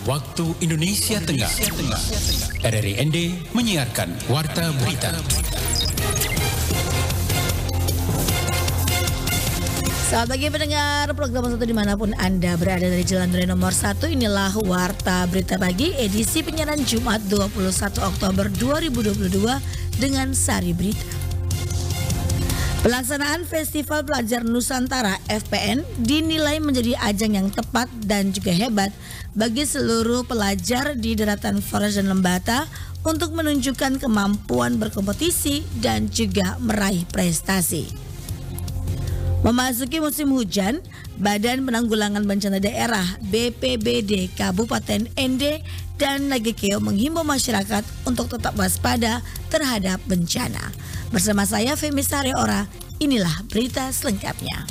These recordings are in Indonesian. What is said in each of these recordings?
waktu Indonesia Tengah. RRI ND menyiarkan Warta Berita. Selamat pagi pendengar program 1 dimanapun Anda berada dari Jalan Raya nomor 1. Inilah Warta Berita Pagi edisi penyiaran Jumat 21 Oktober 2022 dengan Sari Berita. Pelaksanaan Festival Pelajar Nusantara FPN dinilai menjadi ajang yang tepat dan juga hebat bagi seluruh pelajar di daratan Flores dan Lembata untuk menunjukkan kemampuan berkompetisi dan juga meraih prestasi. Memasuki musim hujan, Badan Penanggulangan Bencana Daerah BPBD Kabupaten ND dan Nagekeo menghimbau masyarakat untuk tetap waspada terhadap bencana. Bersama saya Femi Sareora, inilah berita selengkapnya.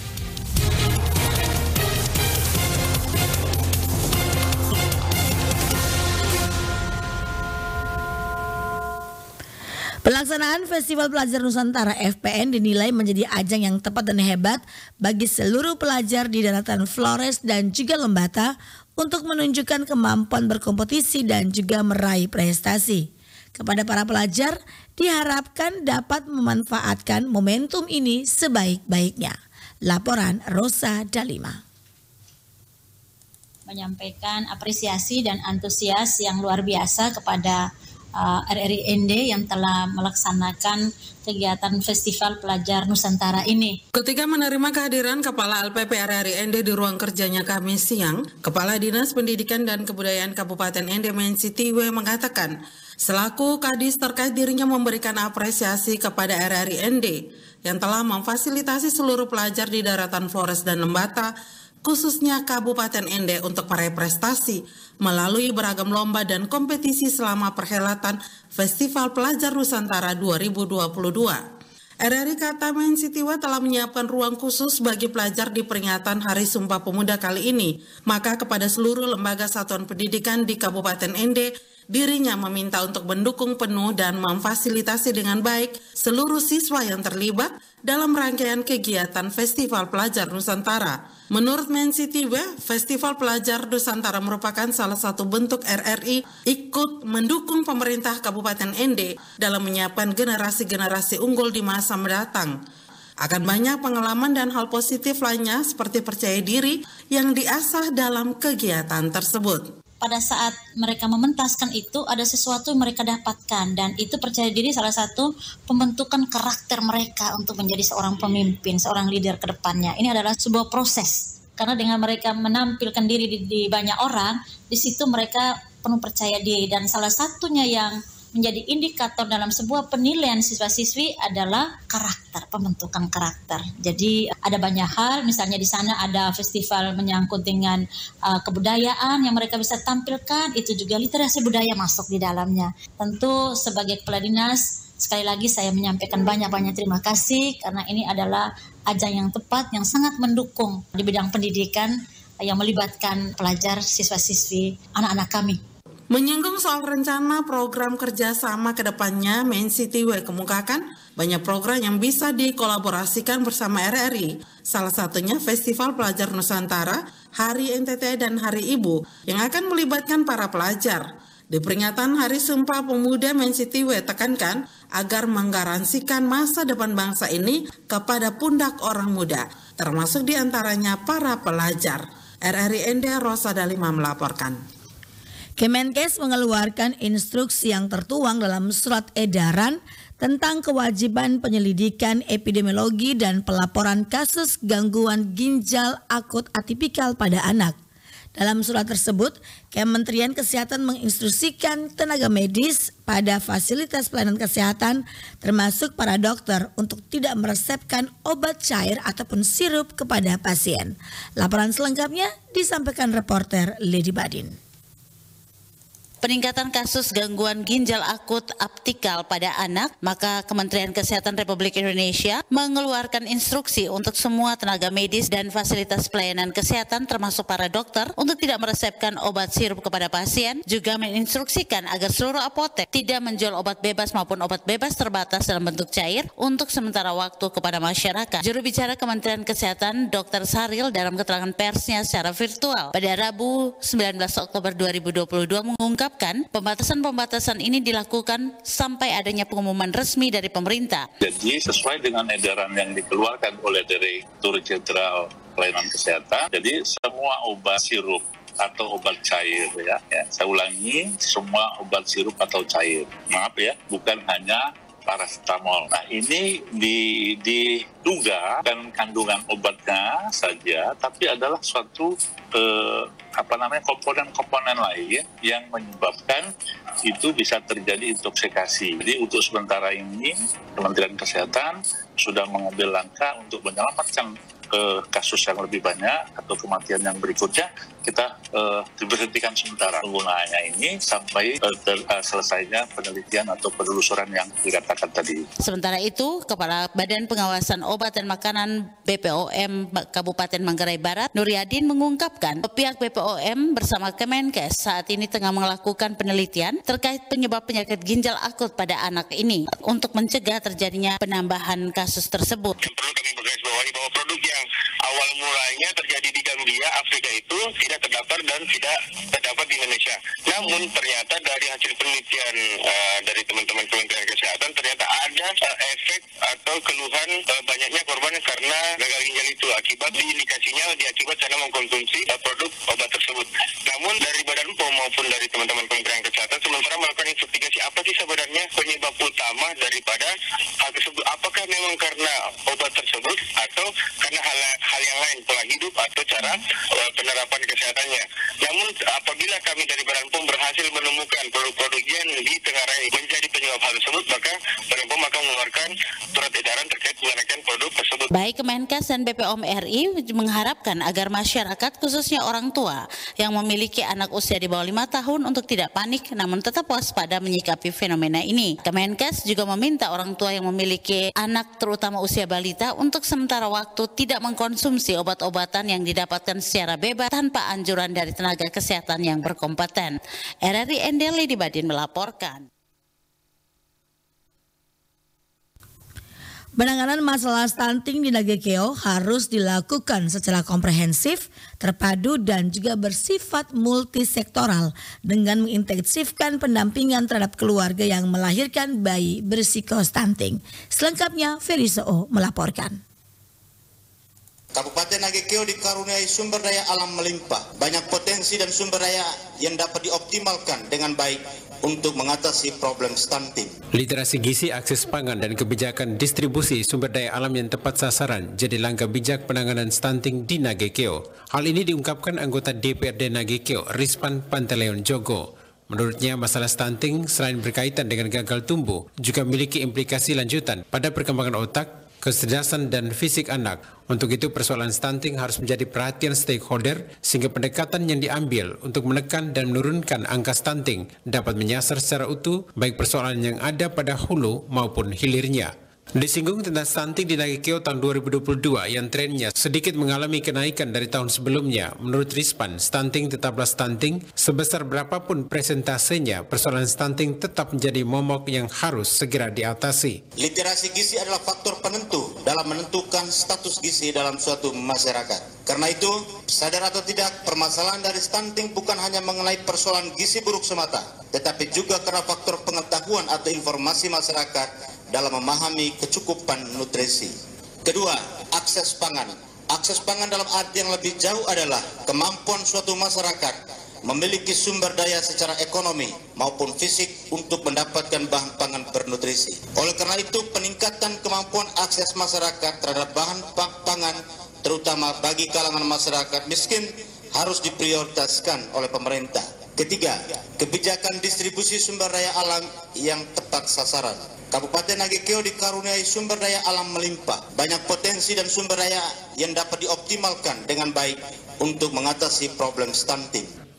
Pelaksanaan Festival Pelajar Nusantara FPN dinilai menjadi ajang yang tepat dan hebat bagi seluruh pelajar di daratan Flores dan juga Lembata untuk menunjukkan kemampuan berkompetisi dan juga meraih prestasi. Kepada para pelajar diharapkan dapat memanfaatkan momentum ini sebaik-baiknya. Laporan Rosa Dalima. Menyampaikan apresiasi dan antusias yang luar biasa kepada RRI ND yang telah melaksanakan kegiatan Festival Pelajar Nusantara ini. Ketika menerima kehadiran Kepala LPP RRI ND di ruang kerjanya Kamis siang, Kepala Dinas Pendidikan dan Kebudayaan Kabupaten ND Mensitiwe mengatakan, selaku Kadis terkait dirinya memberikan apresiasi kepada RRI ND yang telah memfasilitasi seluruh pelajar di daratan Flores dan Lembata, khususnya Kabupaten ND untuk meraih prestasi melalui beragam lomba dan kompetisi selama perhelatan Festival Pelajar Nusantara 2022. RRI Kata Mensitiwa telah menyiapkan ruang khusus bagi pelajar di peringatan Hari Sumpah Pemuda kali ini. Maka kepada seluruh lembaga satuan pendidikan di Kabupaten ND, dirinya meminta untuk mendukung penuh dan memfasilitasi dengan baik seluruh siswa yang terlibat dalam rangkaian kegiatan Festival Pelajar Nusantara. Menurut Mensitiwe, Festival Pelajar Nusantara merupakan salah satu bentuk RRI ikut mendukung pemerintah Kabupaten ND dalam menyiapkan generasi-generasi unggul di masa mendatang. Akan banyak pengalaman dan hal positif lainnya seperti percaya diri yang diasah dalam kegiatan tersebut. Pada saat mereka mementaskan itu ada sesuatu yang mereka dapatkan dan itu percaya diri salah satu pembentukan karakter mereka untuk menjadi seorang pemimpin, seorang leader ke depannya. Ini adalah sebuah proses karena dengan mereka menampilkan diri di banyak orang, di situ mereka penuh percaya diri dan salah satunya yang menjadi indikator dalam sebuah penilaian siswa-siswi adalah karakter, pembentukan karakter. Jadi ada banyak hal, misalnya di sana ada festival menyangkut dengan kebudayaan yang mereka bisa tampilkan, itu juga literasi budaya masuk di dalamnya. Tentu sebagai kepala dinas, sekali lagi saya menyampaikan banyak-banyak terima kasih karena ini adalah ajang yang tepat, yang sangat mendukung di bidang pendidikan yang melibatkan pelajar, siswa-siswi, anak-anak kami. Menyinggung soal rencana program kerjasama ke depannya, Mensitiwe kemukakan banyak program yang bisa dikolaborasikan bersama RRI. Salah satunya Festival Pelajar Nusantara, Hari NTT dan Hari Ibu yang akan melibatkan para pelajar. Di peringatan Hari Sumpah Pemuda, Mensitiwe tekankan agar menggaransikan masa depan bangsa ini kepada pundak orang muda, termasuk diantaranya para pelajar. RRI ND Rosa Dalima melaporkan. Kemenkes mengeluarkan instruksi yang tertuang dalam surat edaran tentang kewajiban penyelidikan epidemiologi dan pelaporan kasus gangguan ginjal akut atipikal pada anak. Dalam surat tersebut, Kementerian Kesehatan menginstruksikan tenaga medis pada fasilitas pelayanan kesehatan termasuk para dokter untuk tidak meresepkan obat cair ataupun sirup kepada pasien. Laporan selengkapnya disampaikan reporter Lady Badin. peningkatan kasus gangguan ginjal akut aptikal pada anak, maka Kementerian Kesehatan Republik Indonesia mengeluarkan instruksi untuk semua tenaga medis dan fasilitas pelayanan kesehatan termasuk para dokter untuk tidak meresepkan obat sirup kepada pasien, juga menginstruksikan agar seluruh apotek tidak menjual obat bebas maupun obat bebas terbatas dalam bentuk cair untuk sementara waktu kepada masyarakat. Juru bicara Kementerian Kesehatan Dr. Saril dalam keterangan persnya secara virtual pada Rabu 19 Oktober 2022 mengungkapkan pembatasan-pembatasan ini dilakukan sampai adanya pengumuman resmi dari pemerintah. Jadi sesuai dengan edaran yang dikeluarkan oleh Direktur Jenderal Pelayanan Kesehatan, jadi semua obat sirup atau obat cair ya, saya ulangi, semua obat sirup atau cair. Maaf ya, bukan hanya paracetamol. Nah, ini diduga dan kandungan obatnya saja, tapi adalah suatu komponen-komponen lain yang menyebabkan itu bisa terjadi intoksikasi. Jadi untuk sementara ini Kementerian Kesehatan sudah mengambil langkah untuk menyelamatkan kasus yang lebih banyak atau kematian yang berikutnya, kita diberhentikan sementara penggunaannya ini sampai selesainya penelitian atau penelusuran yang dikatakan tadi. Sementara itu, Kepala Badan Pengawasan Obat dan Makanan BPOM Kabupaten Manggarai Barat, Nuryadin mengungkapkan pihak BPOM bersama Kemenkes saat ini tengah melakukan penelitian terkait penyebab penyakit ginjal akut pada anak ini untuk mencegah terjadinya penambahan kasus tersebut. Perlu kami garisbawahi bahwa produk yang awal mulanya terjadi di Gambia, Afrika itu tidak terdapat dan tidak terdapat di Indonesia. Namun ternyata dari hasil penelitian dari teman-teman Kementerian Kesehatan ternyata ada efek atau keluhan banyaknya korban karena gagal ginjal itu akibat indikasinya diakibat karena mengkonsumsi produk obat tersebut. Namun dari Badan POM maupun dari teman-teman Kementerian Kesehatan sementara melakukan investigasi apa sih sebenarnya penyebab utama daripada hal tersebut. Apakah memang karena obat tersebut atau karena hal yang lain, pola hidup atau cara penerapan kesehatannya. Namun apabila kami dari Badan POM berhasil menemukan produk-produk yang ditengarai menjadi penyebab hal tersebut, maka Badan POM akan mengeluarkan surat edaran terkait pengenakan produk tersebut. Baik Kemenkes dan BPOM RI mengharapkan agar masyarakat khususnya orang tua yang memiliki anak usia di bawah 5 tahun untuk tidak panik namun tetap waspada menyikapi fenomena ini. Kemenkes juga meminta orang tua yang memiliki anak terutama usia balita untuk sementara waktu tidak mengkonsumsi obat-obatan yang didapatkan secara bebas tanpa anjuran dari tenaga kesehatan yang berkompeten. RRI Endeli di Badin melaporkan. Penanganan masalah stunting di Nagekeo harus dilakukan secara komprehensif, terpadu dan juga bersifat multisektoral dengan mengintensifkan pendampingan terhadap keluarga yang melahirkan bayi berisiko stunting. Selengkapnya Feriso melaporkan. Kabupaten Nagekeo dikaruniai sumber daya alam melimpah, banyak potensi dan sumber daya yang dapat dioptimalkan dengan baik untuk mengatasi problem stunting. Literasi gizi, akses pangan dan kebijakan distribusi sumber daya alam yang tepat sasaran jadi langkah bijak penanganan stunting di Nagekeo. Hal ini diungkapkan anggota DPRD Nagekeo, Rispan Panteleon Jogo. Menurutnya, masalah stunting selain berkaitan dengan gagal tumbuh, juga memiliki implikasi lanjutan pada perkembangan otak, kecerdasan dan fisik anak. Untuk itu persoalan stunting harus menjadi perhatian stakeholder sehingga pendekatan yang diambil untuk menekan dan menurunkan angka stunting dapat menyasar secara utuh baik persoalan yang ada pada hulu maupun hilirnya. Disinggung tentang stunting di Nagekeo tahun 2022 yang trennya sedikit mengalami kenaikan dari tahun sebelumnya. Menurut Rispan, stunting tetaplah stunting, sebesar berapapun presentasenya, persoalan stunting tetap menjadi momok yang harus segera diatasi. Literasi gizi adalah faktor penentu dalam menentukan status gizi dalam suatu masyarakat. Karena itu, sadar atau tidak, permasalahan dari stunting bukan hanya mengenai persoalan gizi buruk semata, tetapi juga karena faktor pengetahuan atau informasi masyarakat dalam memahami kecukupan nutrisi. Kedua, akses pangan. Akses pangan dalam arti yang lebih jauh adalah kemampuan suatu masyarakat memiliki sumber daya secara ekonomi maupun fisik untuk mendapatkan bahan pangan bernutrisi. Oleh karena itu, peningkatan kemampuan akses masyarakat terhadap bahan pangan, terutama bagi kalangan masyarakat miskin, harus diprioritaskan oleh pemerintah. Ketiga, kebijakan distribusi sumber daya alam yang tepat sasaran. Kabupaten Nagekeo dikaruniai sumber daya alam melimpah, banyak potensi dan sumber daya yang dapat dioptimalkan dengan baik untuk mengatasi problem stunting.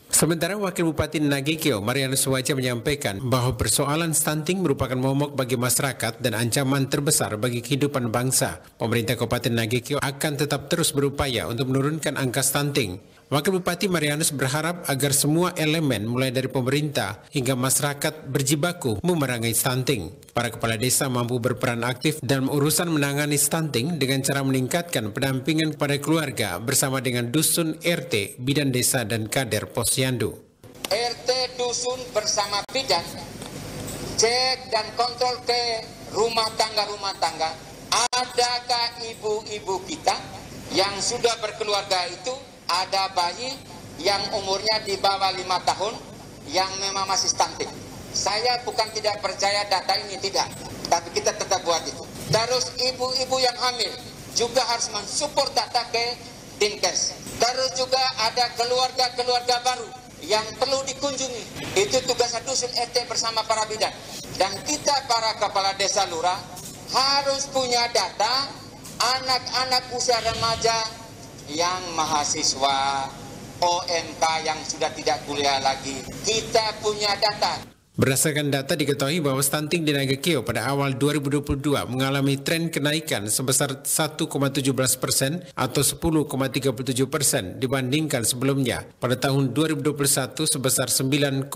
Sementara Wakil Bupati Nagekeo, Marianus Suwaja menyampaikan bahwa persoalan stunting merupakan momok bagi masyarakat dan ancaman terbesar bagi kehidupan bangsa. Pemerintah Kabupaten Nagekeo akan tetap terus berupaya untuk menurunkan angka stunting. Wakil Bupati Marianus berharap agar semua elemen mulai dari pemerintah hingga masyarakat berjibaku memerangi stunting. Para kepala desa mampu berperan aktif dalam urusan menangani stunting dengan cara meningkatkan pendampingan kepada keluarga bersama dengan dusun, RT, bidan desa dan kader posyandu. RT dusun bersama bidan cek dan kontrol ke rumah tangga. Adakah ibu-ibu kita yang sudah berkeluarga itu ada bayi yang umurnya di bawah 5 tahun yang memang masih stunting. Saya bukan tidak percaya data ini, tidak, tapi kita tetap buat itu. Terus ibu-ibu yang hamil juga harus mensupport data ke Dinkes. Terus juga ada keluarga-keluarga baru yang perlu dikunjungi. Itu tugas dusun RT bersama para bidan. Dan kita para kepala desa lurah harus punya data anak-anak usia remaja yang mahasiswa OMK yang sudah tidak kuliah lagi. Kita punya data. Berdasarkan data diketahui bahwa stunting di Nagekeo pada awal 2022 mengalami tren kenaikan sebesar 1,17% atau 10,37% dibandingkan sebelumnya. Pada tahun 2021 sebesar 9,20%.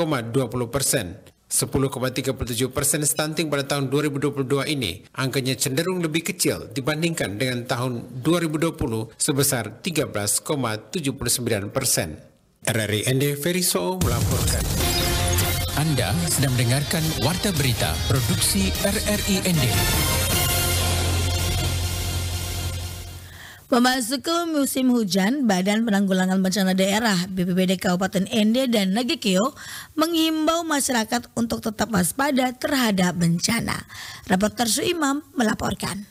10,37% stunting pada tahun 2022 ini, angkanya cenderung lebih kecil dibandingkan dengan tahun 2020 sebesar 13,79%. RRI ND Feriso melaporkan. Anda sedang mendengarkan Warta Berita Produksi RRI ND. Memasuki musim hujan, Badan Penanggulangan Bencana Daerah BPBD Kabupaten ND dan Nagekeo menghimbau masyarakat untuk tetap waspada terhadap bencana. Reporter Suimam melaporkan.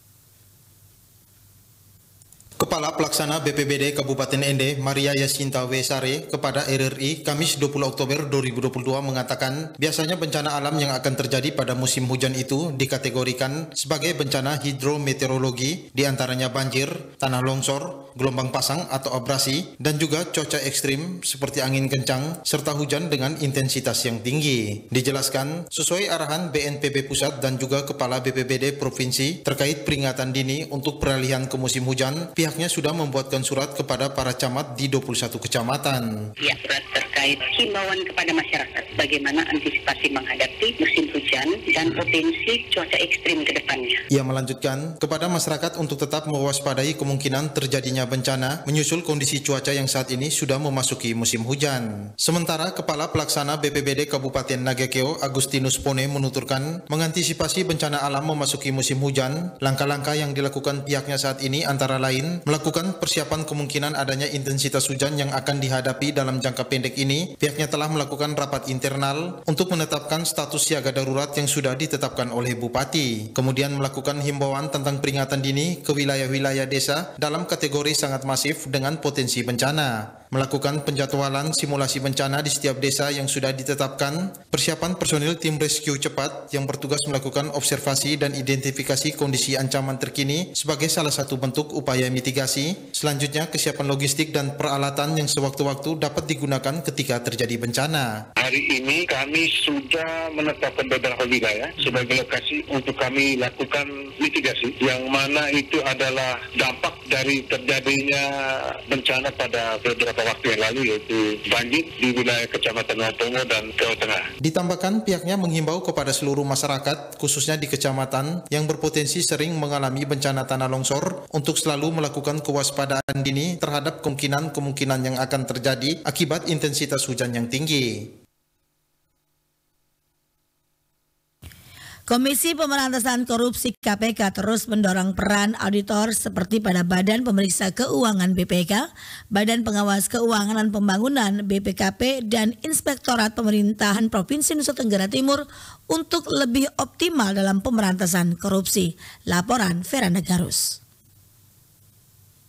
Kepala Pelaksana BPBD Kabupaten ND, Maria Yasinta Wesare, kepada RRI Kamis 20 Oktober 2022 mengatakan biasanya bencana alam yang akan terjadi pada musim hujan itu dikategorikan sebagai bencana hidrometeorologi, diantaranya banjir, tanah longsor, gelombang pasang atau abrasi, dan juga cuaca ekstrim seperti angin kencang serta hujan dengan intensitas yang tinggi. Dijelaskan, sesuai arahan BNPB Pusat dan juga Kepala BPBD Provinsi terkait peringatan dini untuk peralihan ke musim hujan, pihaknya sudah membuatkan surat kepada para camat di 21 kecamatan. Ya, surat terkait himbauan kepada masyarakat bagaimana antisipasi menghadapi musim hujan dan potensi cuaca ekstrim ke depannya. Ia melanjutkan kepada masyarakat untuk tetap mewaspadai kemungkinan terjadinya bencana menyusul kondisi cuaca yang saat ini sudah memasuki musim hujan. Sementara Kepala Pelaksana BPBD Kabupaten Nagekeo Agustinus Pone menuturkan mengantisipasi bencana alam memasuki musim hujan, langkah-langkah yang dilakukan pihaknya saat ini antara lain melakukan persiapan kemungkinan adanya intensitas hujan yang akan dihadapi dalam jangka pendek ini. Pihaknya telah melakukan rapat internal untuk menetapkan status siaga darurat yang sudah ditetapkan oleh Bupati. Kemudian melakukan himbauan tentang peringatan dini ke wilayah-wilayah desa dalam kategori sangat masif dengan potensi bencana. Melakukan penjadwalan simulasi bencana di setiap desa yang sudah ditetapkan, persiapan personil tim rescue cepat yang bertugas melakukan observasi dan identifikasi kondisi ancaman terkini sebagai salah satu bentuk upaya mitigasi. Selanjutnya, kesiapan logistik dan peralatan yang sewaktu-waktu dapat digunakan ketika terjadi bencana. Hari ini kami sudah menetapkan beberapa wilayah sebagai lokasi untuk kami lakukan mitigasi, yang mana itu adalah dampak dari terjadinya bencana pada beberapa waktu yang lalu, yaitu banjir di wilayah Kecamatan Watongo dan Jawa Tengah. Ditambahkan pihaknya menghimbau kepada seluruh masyarakat, khususnya di kecamatan yang berpotensi sering mengalami bencana tanah longsor, untuk selalu melakukan kewaspadaan dini terhadap kemungkinan yang akan terjadi akibat intensitas hujan yang tinggi. Komisi Pemberantasan Korupsi KPK terus mendorong peran auditor seperti pada Badan Pemeriksa Keuangan BPK, Badan Pengawas Keuangan dan Pembangunan BPKP, dan Inspektorat Pemerintahan Provinsi Nusa Tenggara Timur untuk lebih optimal dalam pemberantasan korupsi. Laporan Vera Negarus.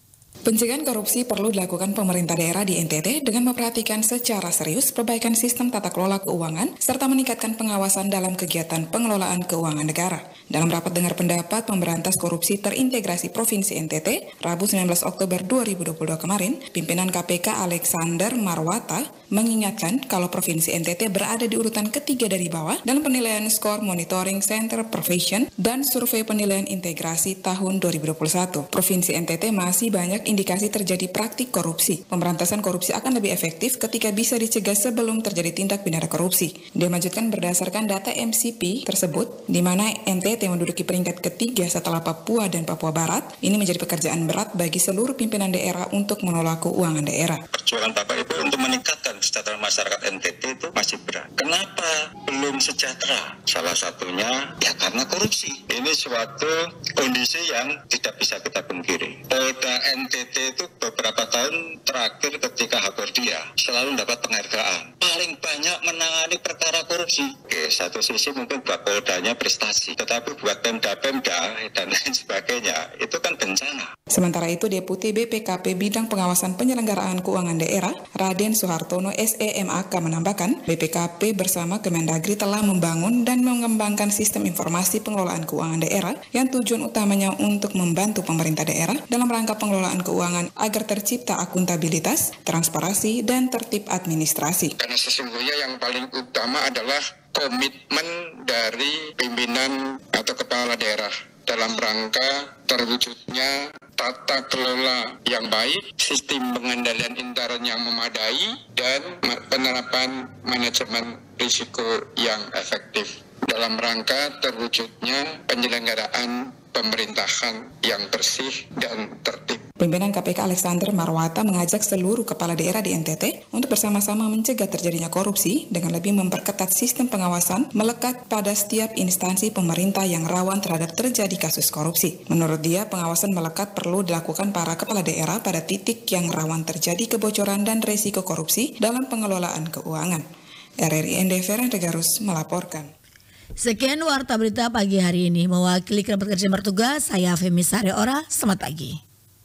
Pencegahan korupsi perlu dilakukan pemerintah daerah di NTT dengan memperhatikan secara serius perbaikan sistem tata kelola keuangan serta meningkatkan pengawasan dalam kegiatan pengelolaan keuangan negara. Dalam rapat dengar pendapat pemberantas korupsi terintegrasi Provinsi NTT, Rabu 19 Oktober 2022 kemarin, pimpinan KPK Alexander Marwata mengingatkan kalau Provinsi NTT berada di urutan ketiga dari bawah dalam penilaian skor Monitoring Center Profession dan Survei Penilaian Integrasi tahun 2021. Provinsi NTT masih banyak indikasi terjadi praktik korupsi. Pemberantasan korupsi akan lebih efektif ketika bisa dicegah sebelum terjadi tindak pidana korupsi. Dia melanjutkan berdasarkan data MCP tersebut, di mana NTT menduduki peringkat ketiga setelah Papua dan Papua Barat. Ini menjadi pekerjaan berat bagi seluruh pimpinan daerah untuk mengelola keuangan daerah. Perjuangan Bapak Ibu untuk meningkatkan kesejahteraan masyarakat NTT itu masih berat. Kenapa belum sejahtera? Salah satunya ya karena korupsi. Ini suatu kondisi yang tidak bisa kita pungkiri. Polda NTT itu beberapa tahun terakhir ketika Hakordia selalu mendapat penghargaan. Paling banyak menangani perkara korupsi. Oke, satu sisi mungkin buat Poldanya prestasi, tetapi buat Pemda dan lain sebagainya itu kan bencana. Sementara itu, Deputi BPKP Bidang Pengawasan Penyelenggaraan Keuangan Daerah, Raden Soehartono SEMAK menambahkan, BPKP bersama Kemendagri telah membangun dan mengembangkan sistem informasi pengelolaan keuangan daerah yang tujuan utamanya untuk membantu pemerintah daerah dalam rangka pengelolaan keuangan agar tercipta akuntabilitas, transparansi, dan tertib administrasi. Karena sesungguhnya yang paling utama adalah komitmen dari pimpinan atau kepala daerah dalam rangka terwujudnya tata kelola yang baik, sistem pengendalian intern yang memadai, dan penerapan manajemen risiko yang efektif dalam rangka terwujudnya penyelenggaraan pemerintahan yang bersih dan tertib. Pimpinan KPK Alexander Marwata mengajak seluruh kepala daerah di NTT untuk bersama-sama mencegah terjadinya korupsi dengan lebih memperketat sistem pengawasan melekat pada setiap instansi pemerintah yang rawan terhadap terjadi kasus korupsi. Menurut dia, pengawasan melekat perlu dilakukan para kepala daerah pada titik yang rawan terjadi kebocoran dan risiko korupsi dalam pengelolaan keuangan. RRI ND Feren Regarus melaporkan. Sekian Warta Berita pagi hari ini. Mewakili kerabat kerja bertugas, saya Femi Sareora. Selamat pagi.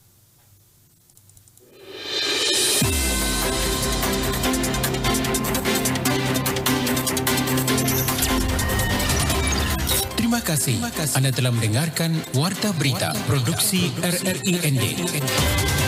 Terima kasih. Anda telah mendengarkan Warta Berita Produksi RRI ND.